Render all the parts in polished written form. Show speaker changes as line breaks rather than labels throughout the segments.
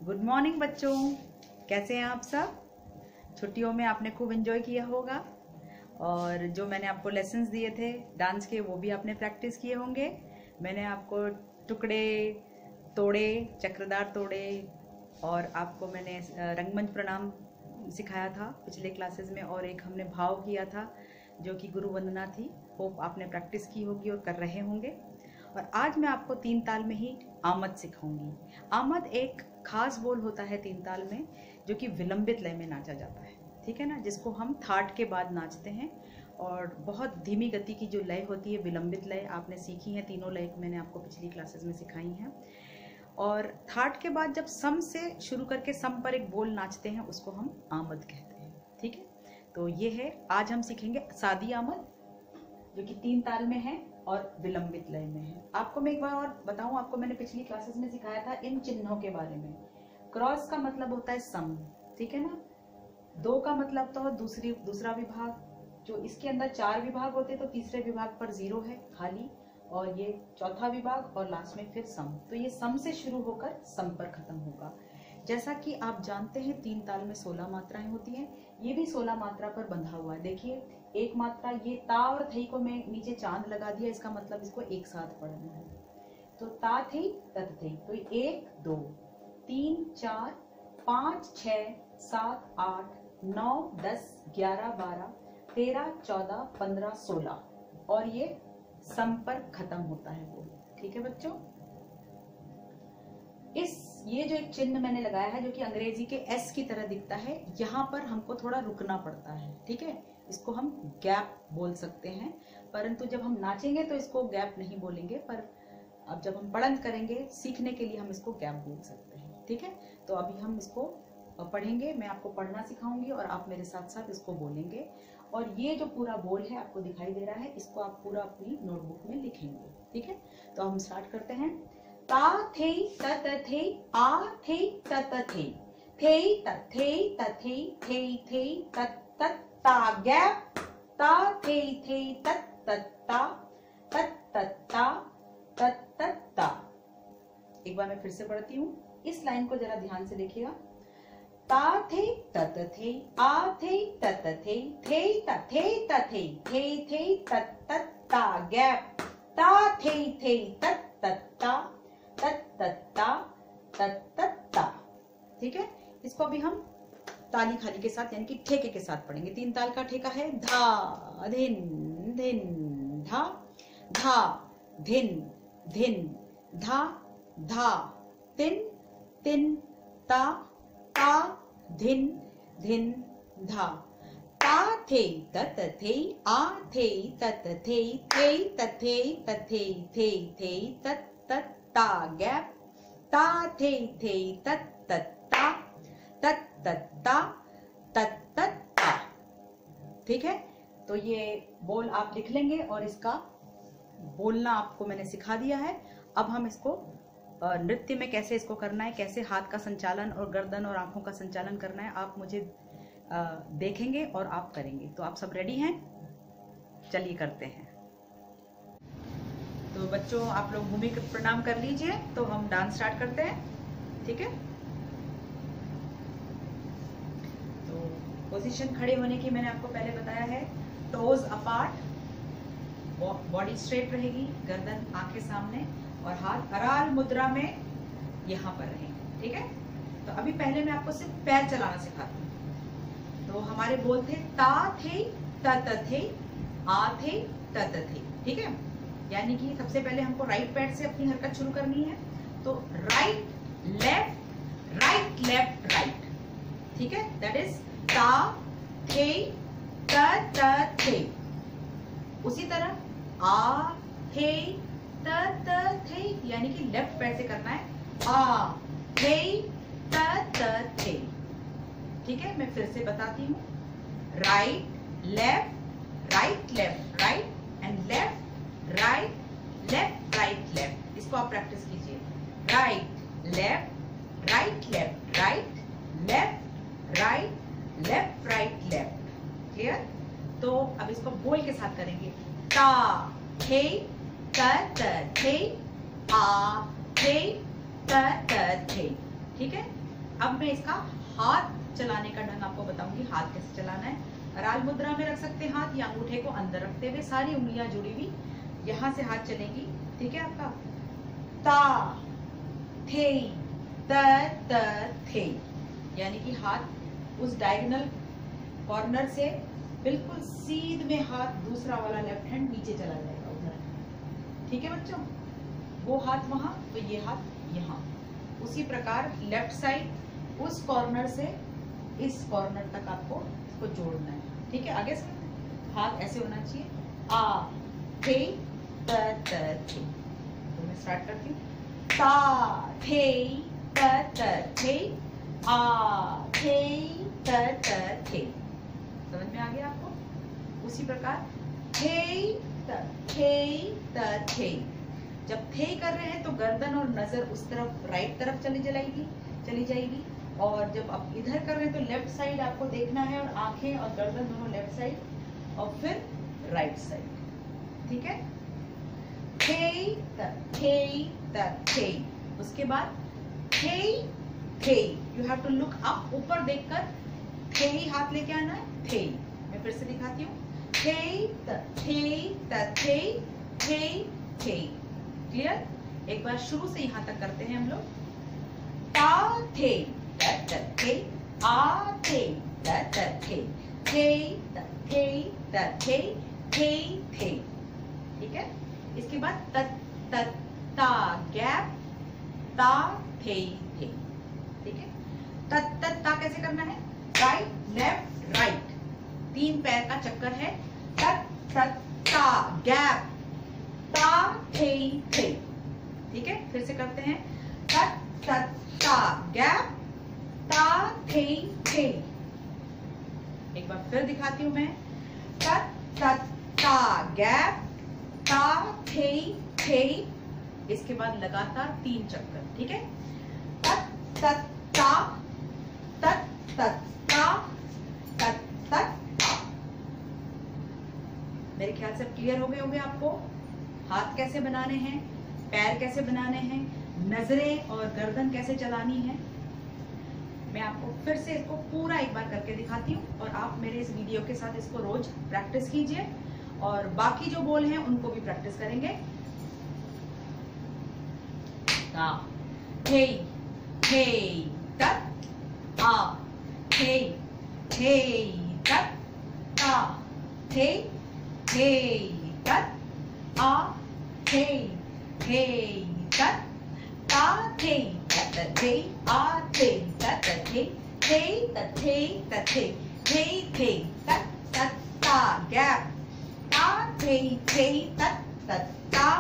Good morning बच्चों, कैसे हैं आप सब। छुट्टियों में आपने खूब एंजॉय किया होगा और जो मैंने आपको लेसन्स दिए थे डांस के वो भी आपने प्रैक्टिस किए होंगे। मैंने आपको टुकड़े तोड़े, चक्रदार तोड़े और आपको मैंने रंगमंच प्रणाम सिखाया था पिछले क्लासेस में, और एक हमने भाव किया था जो कि गुरु वंदना थी। होप आपने प्रैक्टिस की होगी और कर रहे होंगे। और आज मैं आपको तीन ताल में ही आमद सिखाऊंगी। आमद एक खास बोल होता है तीन ताल में जो कि विलंबित लय में नाचा जाता है, ठीक है ना, जिसको हम थाट के बाद नाचते हैं। और बहुत धीमी गति की जो लय होती है विलंबित लय आपने सीखी है, तीनों लय मैंने आपको पिछली क्लासेस में सिखाई हैं। और थाट के बाद जब सम से शुरू करके सम पर एक बोल नाचते हैं उसको हम आमद कहते हैं, ठीक है। तो ये है, आज हम सीखेंगे सादी आमद जो कि तीन ताल में है और विलंबित लय में है। आपको मैं एक बार और बताऊं, आपको मैंने पिछली क्लासेस में सिखाया था इन चिन्हों के बारे में। क्रॉस का मतलब होता है सम, ठीक है ना। दो का मतलब तो दूसरा विभाग, जो इसके अंदर चार विभाग होते तो तीसरे विभाग पर 0 है खाली, और ये चौथा विभाग और लास्ट में फिर सम। तो ये सम से शुरू होकर सम पर खत्म होगा। जैसा कि आप जानते हैं तीन ताल में 16 मात्राएं होती हैं, ये भी 16 मात्रा पर बंधा हुआ है। देखिए एक मात्रा, ये ता और थई को मैं नीचे चांद लगा दिया, इसका मतलब इसको एक साथ पढ़ना है। तो ता थई तत थई, तो 1 2 3 4 5 6 7 8 9 10 11 12 13 14 15 16 और ये सम पर खत्म होता है वो, ठीक है बच्चों। ये जो एक चिन्ह मैंने लगाया है जो कि अंग्रेजी के एस की तरह दिखता है, यहाँ पर हमको थोड़ा रुकना पड़ता है, ठीक है। इसको हम गैप बोल सकते हैं, परंतु जब हम नाचेंगे तो इसको गैप नहीं बोलेंगे, पर अब जब हम पढ़ंत करेंगे सीखने के लिए हम इसको गैप बोल सकते हैं, ठीक है। तो अभी हम इसको पढ़ेंगे, मैं आपको पढ़ना सिखाऊंगी और आप मेरे साथ साथ इसको बोलेंगे। और ये जो पूरा बोल है आपको दिखाई दे रहा है, इसको आप पूरा अपनी नोटबुक में लिखेंगे, ठीक है। तो हम स्टार्ट करते हैं। ता थे तत थे आ थे तत थे तथे थे तत तत ता गैप ता थे तत तत्ता तत तत्ता तत तत्ता। एक बार मैं फिर से पढ़ती हूँ, इस लाइन को जरा ध्यान से देखिएगा। ता थे तत थे आ थे तत थे तथे थे तत तत्ता गैप ता थे तत तत्ता तत तत्ता तत तत्ता, ठीक है। इसको अभी हम ताली खाली के साथ यानी कि ठेके के साथ पढ़ेंगे। तीन ताल का ठेका है धा धिन धिन धा धा धिन धिन धा धा तिन तिन ता ता धिन धिन धा ता थे तत थे आ थे तत थे तथे थे तत तत ता गैप ता थे तत तत्ता तत तत्ता तत तत्ता, ठीक है। तो ये बोल आप लिख लेंगे और इसका बोलना आपको मैंने सिखा दिया है। अब हम इसको नृत्य में कैसे इसको करना है, कैसे हाथ का संचालन और गर्दन और आंखों का संचालन करना है, आप मुझे देखेंगे और आप करेंगे। तो आप सब रेडी हैं? चलिए करते हैं। तो बच्चों आप लोग भूमि प्रणाम कर लीजिए, तो हम डांस स्टार्ट करते हैं, ठीक है। तो पोजीशन खड़े होने की मैंने आपको पहले बताया है। टोज अपार्ट, बॉडी स्ट्रेट रहेगी, गर्दन आंखें सामने और हाथ अराल मुद्रा में यहाँ पर रहेंगे, ठीक है। तो अभी पहले मैं आपको सिर्फ पैर चलाना सिखाती हूँ। तो हमारे बोल थे ता थे तत थे आ थे तत थे, ठीक है। यानी कि सबसे पहले हमको राइट पैर से अपनी हरकत शुरू करनी है। तो right left right left right, ठीक है। दैट इज ता थे त थे। उसी तरह आ थे त थे, यानी कि लेफ्ट पैर से करना है आ थे त थे, ठीक है। मैं फिर से बताती हूँ, right left right left right and left right left right left. इसको आप प्रैक्टिस कीजिए, right left right left right left right left right left. Clear? तो अब इसको बोल के साथ करेंगे। ता थे थे आ थे थे, ठीक है। अब मैं इसका हाथ चलाने का ढंग आपको बताऊंगी, हाथ कैसे चलाना है। राज मुद्रा में रख सकते हैं हाथ, या अंगूठे को अंदर रखते हुए, सारी उंगलियां जुड़ी हुई, यहाँ से हाथ चलेगी, ठीक है आपका। ता थे त त थे, यानी कि हाथ उस डायगोनल कॉर्नर से बिल्कुल सीध में हाथ दूसरा वाला लेफ्ट हैंड नीचे चला जाएगा उधर, ठीक है बच्चों। वो हाथ वहां तो ये हाथ यहाँ। उसी प्रकार लेफ्ट साइड उस कॉर्नर से इस कॉर्नर तक आपको इसको जोड़ना है, ठीक है। आगे से हाथ ऐसे होना चाहिए, आ थे त त थे। तो मैं स्टार्ट करती हूँ, ता थे त त थे, आ थे त त थे। समझ में आ गया आपको। उसी प्रकार थे त थे। जब थे कर रहे हैं तो गर्दन और नजर उस तरफ राइट तरफ चली जाएगी, और जब आप इधर कर रहे हैं तो लेफ्ट साइड आपको देखना है, और आंखें और गर्दन दोनों लेफ्ट साइड, और फिर राइट साइड, ठीक है। थे। उसके बाद थे, you have to look up, ऊपर देखकर थे ही हाथ लेके आना है, थे। मैं फिर से दिखाती हूँ, थे। क्लियर? एक बार शुरू से यहाँ तक करते हैं हम लोग। ता थे त थे, आ थे त थे, थे। ठीक है। इसके बाद ता गैप, ता थे। ठीक है। ता कैसे करना है? राइट लेफ्ट राइट, 3 पैर का चक्कर है। ता गैप, ता थे। ठीक है, फिर से करते हैं। ता गैप, ता थे। एक बार फिर दिखाती हूं मैं। ता गैप, ता थे। इसके बाद लगातार 3 चक्कर। ठीक है। मेरे ख्याल से क्लियर हो गए होंगे आपको हाथ कैसे बनाने हैं, पैर कैसे बनाने हैं, नजरें और गर्दन कैसे चलानी है। मैं आपको फिर से इसको पूरा एक बार करके दिखाती हूँ, और आप मेरे इस वीडियो के साथ इसको रोज प्रैक्टिस कीजिए, और बाकी जो बोल हैं उनको भी प्रैक्टिस करेंगे। थे तक, आ थे तक, ता थे तक, आ थे तक, ता थे थे, आ थे थे तक, ता गैप, ता थे तक, ता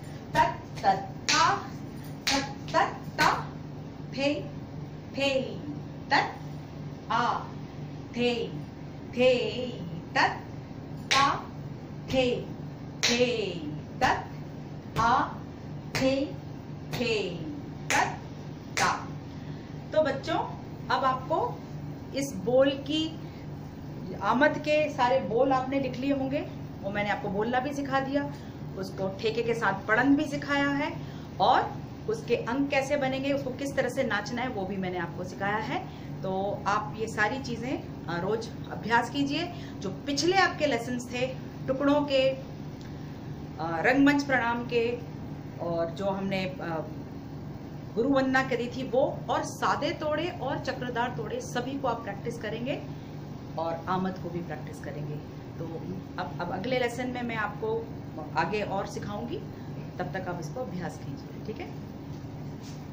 थे तक, आ थे तक, ता थे तक, आ थे तक, ता। तो बच्चों, अब आपको इस बोल की आमद के सारे बोल आपने लिख लिए होंगे, वो मैंने आपको बोलना भी सिखा दिया, उसको ठेके के साथ पढ़न भी सिखाया है, और उसके अंक कैसे बनेंगे, उसको किस तरह से नाचना है वो भी मैंने आपको सिखाया है। तो आप ये सारी चीजें रोज अभ्यास कीजिए। जो पिछले आपके लेसन्स थे टुकड़ों के, रंगमंच प्रणाम के, और जो हमने गुरु वंदना करी थी वो, और सादे तोड़े और चक्रधार तोड़े, सभी को आप प्रैक्टिस करेंगे, और आमद को भी प्रैक्टिस करेंगे। तो अब अगले लेसन में मैं आपको आगे और सिखाऊंगी, तब तक आप इसको अभ्यास कीजिए। ठीक है।